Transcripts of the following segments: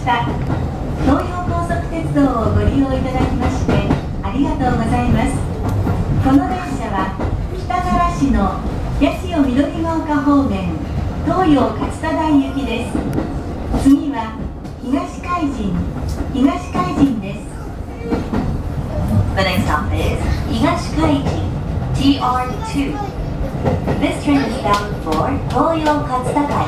した東葉高速鉄道をご利用いただきましてありがとうございます。この電車は北原市の八千代緑ヶ丘方面東洋勝田台行きです。次は東海神です。 The next stop is 東海神 TR2. This train is bound for 東洋勝田台。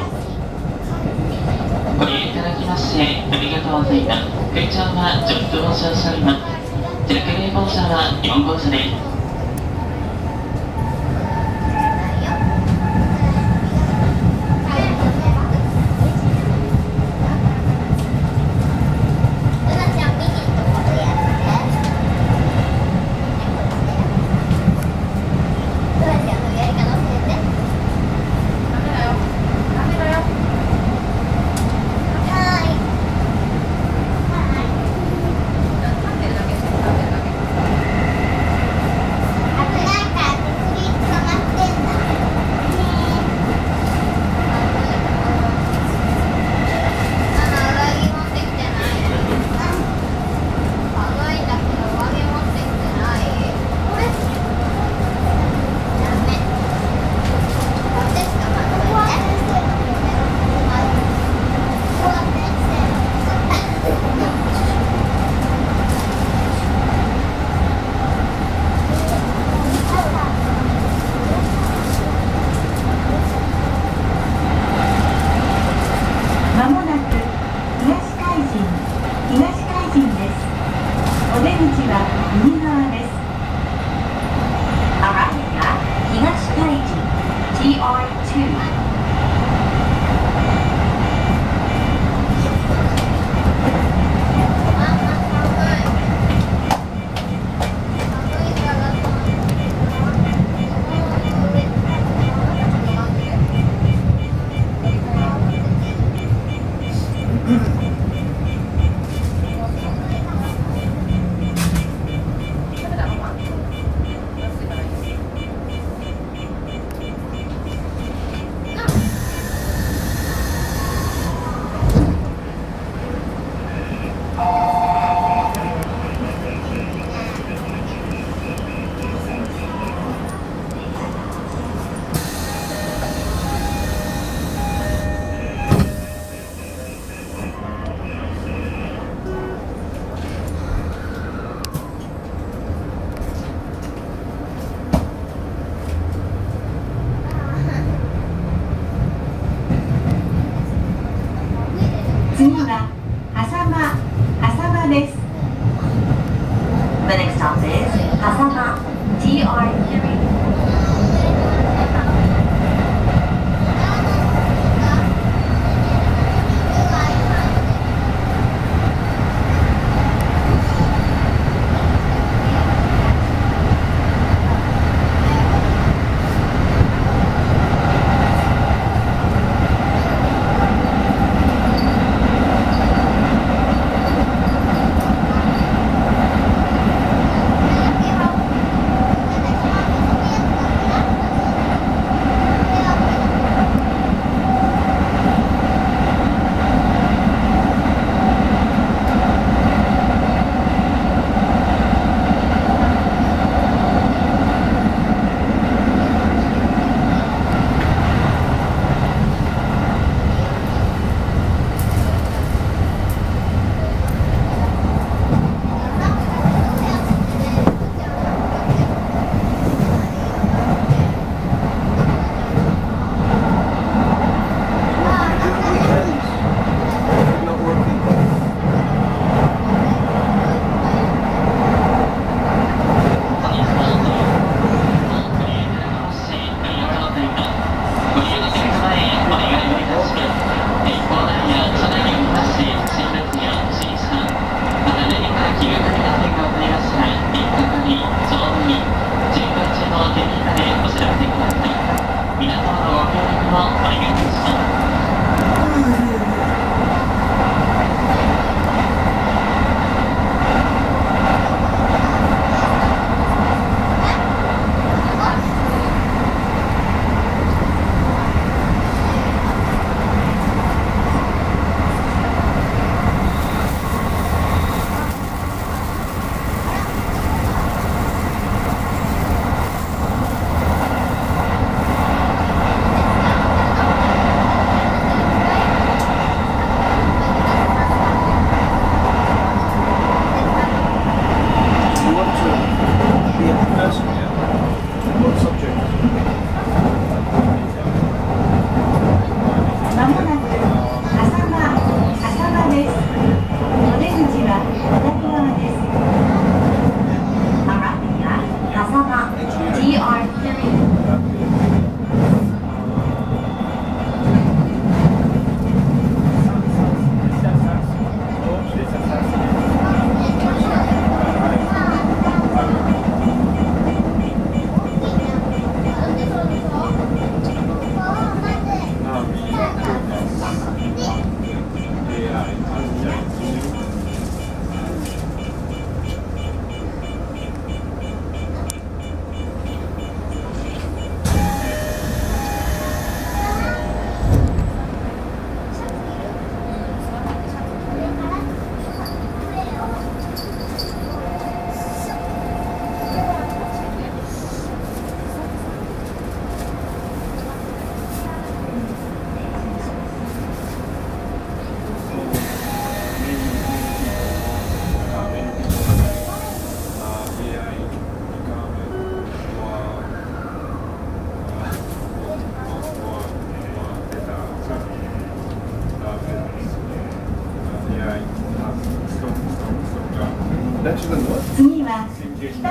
ご利用いただきましてありがとうございます。空調は10分押しをしております。着冷房車は4号車です。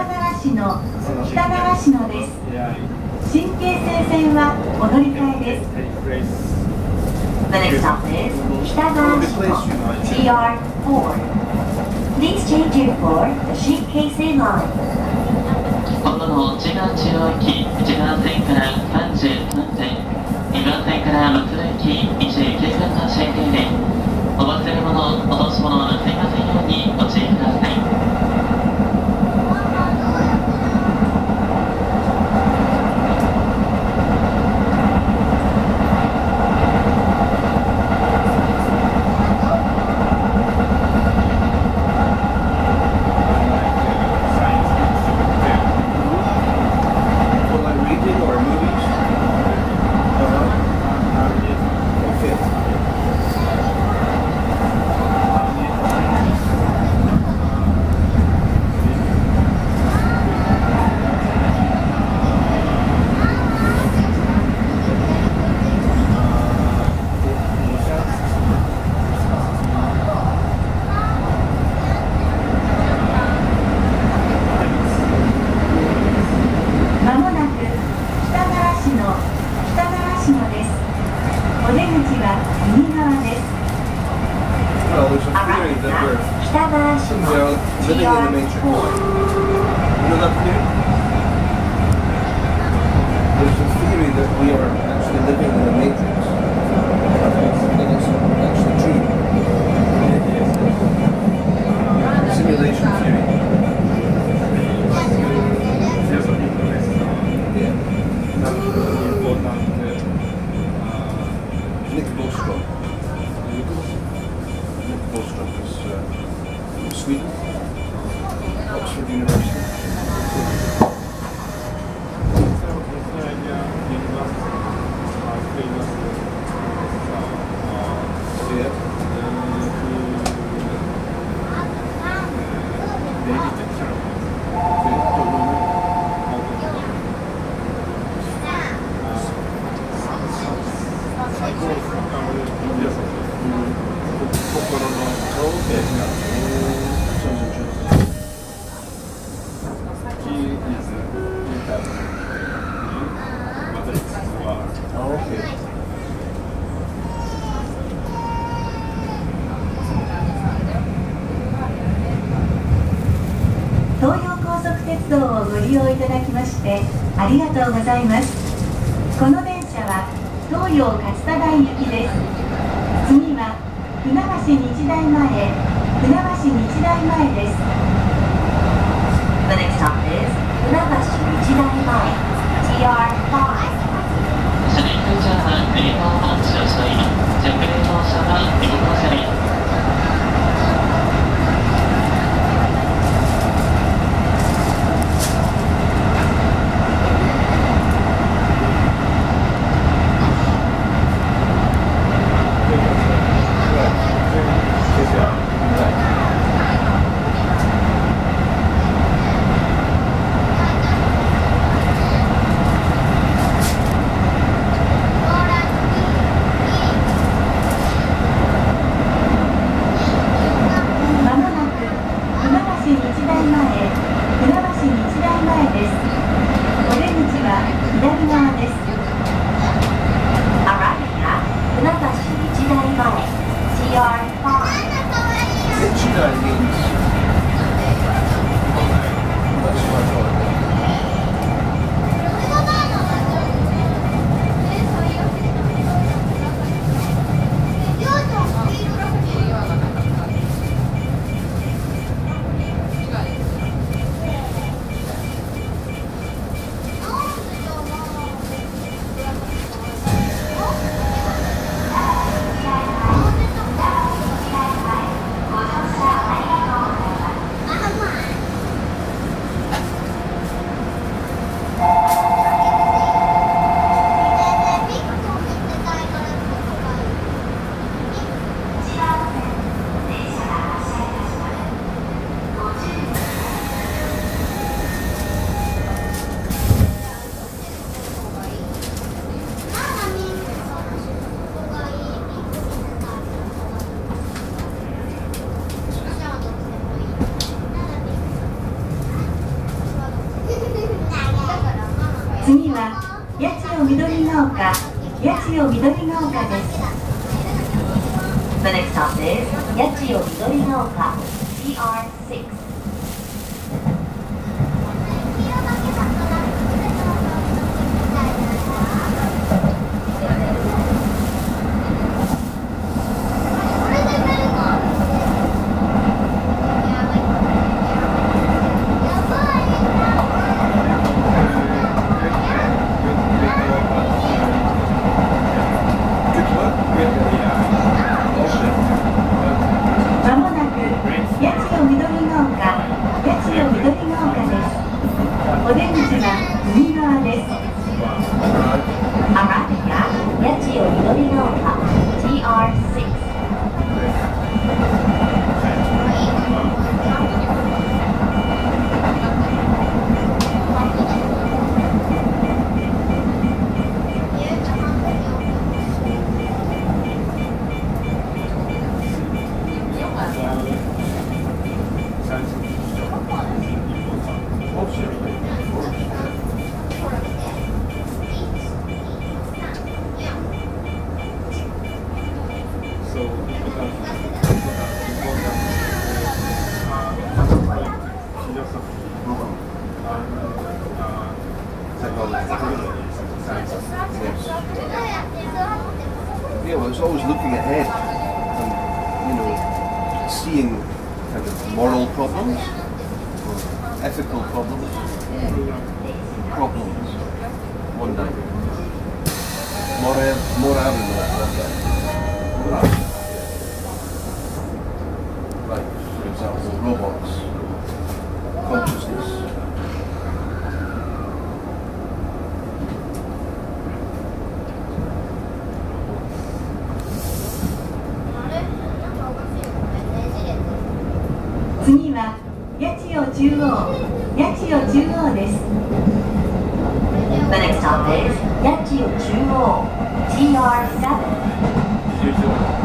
柄市の北習志野です。新京成線はお乗り換えです。 The next stop is 北川市の TR4. Please change here for the Shinkeisei line. 今度の内側中央駅内側線から33線、2番線から松浦駅29分の終点で、お忘れ物、落とし物はなさいませんようにご注意ください。 ご利用いただきましてありがとうございます。この電車は東洋勝田台行きです。次は船橋日大前、船橋日大前です。 The next stop is 船橋日大前 TR5. 車内空調は冷房を使用しております。弱冷房車はリモコン車です。 次は八千代緑ヶ丘、八千代緑ヶ丘です。 The next stop is 八千代緑ヶ丘 TR6. まもなく八千代緑ヶ丘、八千代緑ヶ丘です。お出口は右側です。 Arriving at 八千代緑ヶ丘 TR6. Yeah, well, it's always looking ahead and, seeing kind of moral problems, or ethical problems, one day. Moral one day. Like, for example, robots, consciousness. 次は八千代中央、八千代中央です。 The next stop is 八千代中央 TR7.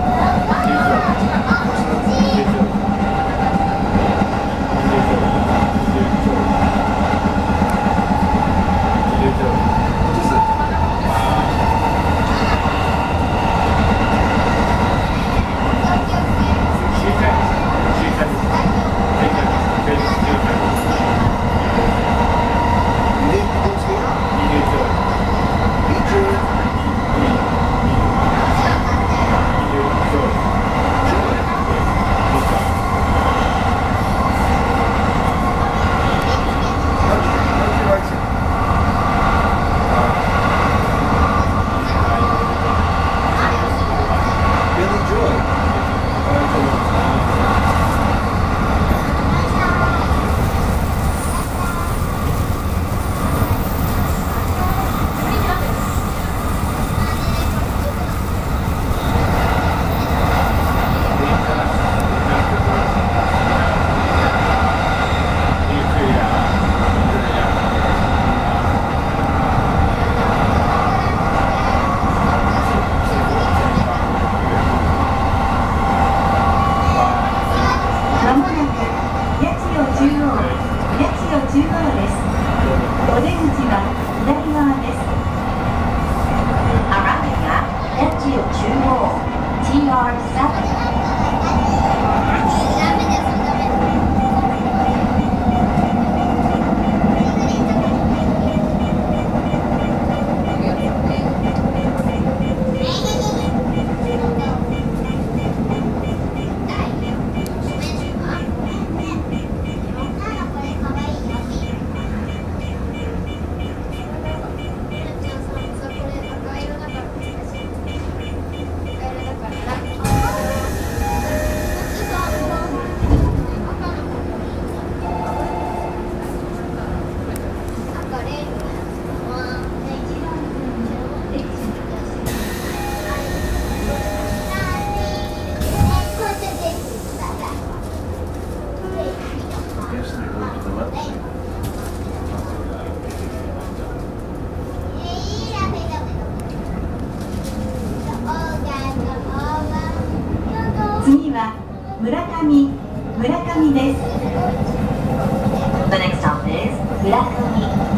次は村上です。 The next stop is 村上 TR7.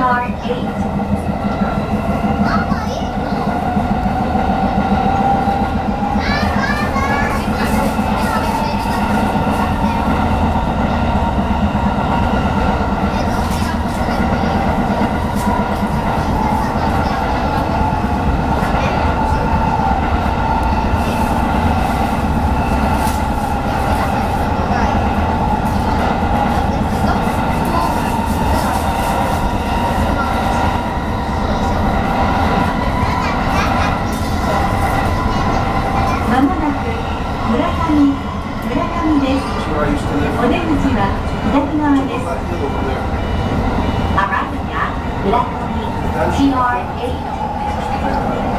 TR8. まもなく村上です。 Where I used to live. お出口は左側です。 That hill over there. Arriving at Murakami TR8.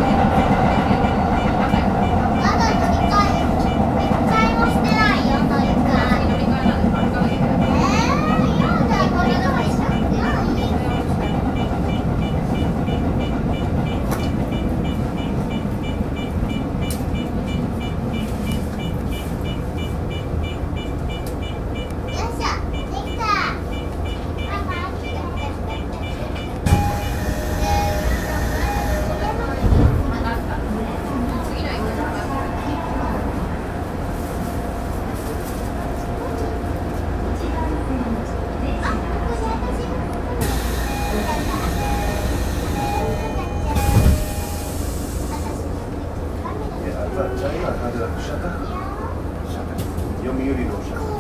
読売のシャツ。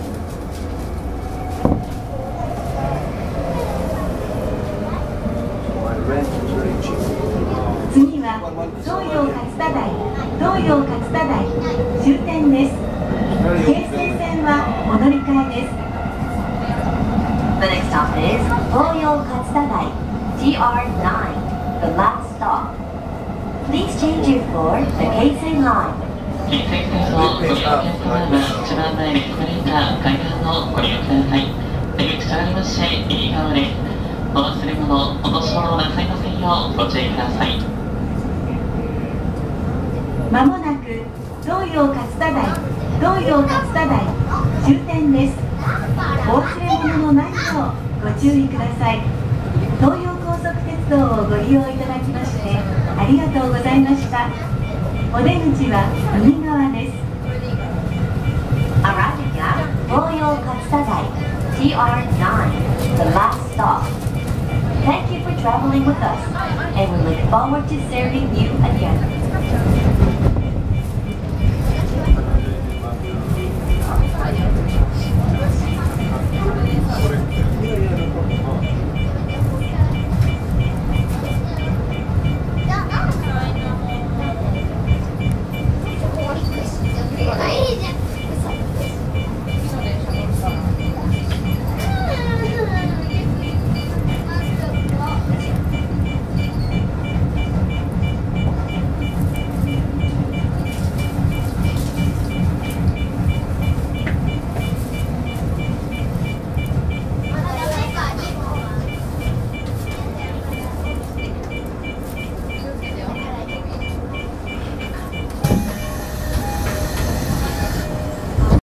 次は東洋勝田台終点です。京成線はお乗り換えです。 The next stop is Toyo Katsutai TR9, the last stop. Please change your floor, the Keisei line. 京成線をご利用のお客様は一番前エスカレーター階段をご利用ください。出口となりまして右側です。お忘れ物、落とし物をなさいませんようご注意ください。 まもなく東洋勝田台終点です。お忘れ物のないようご注意ください。東洋高速鉄道をご利用いただきましてありがとうございました。お出口は右側です。 Arriving at Toyo Katsutai TR9, the last stop. Thank you for traveling with us, and we look forward to serving you again.